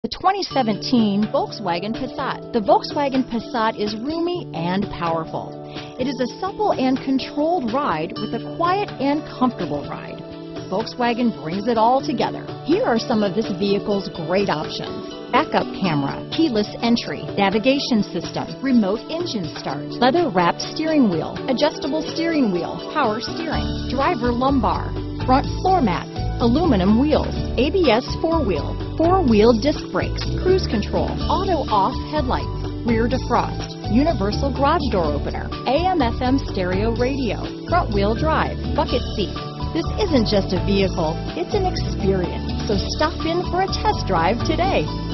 2017 Volkswagen Passat. The Volkswagen Passat is roomy and powerful. It is a supple and controlled ride with a quiet and comfortable ride. Volkswagen brings it all together. Here are some of this vehicle's great options: backup camera, keyless entry, navigation system, remote engine start, leather-wrapped steering wheel, adjustable steering wheel, power steering, driver lumbar, front floor mats, aluminum wheels, ABS four-wheel disc brakes, cruise control, auto-off headlights, rear defrost, universal garage door opener, AM/FM stereo radio, front-wheel drive, bucket seats. This isn't just a vehicle, it's an experience. So stop in for a test drive today.